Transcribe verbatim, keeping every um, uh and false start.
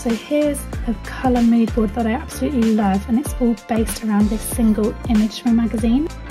So here's a colour mood board that I absolutely love, and it's all based around this single image from a magazine.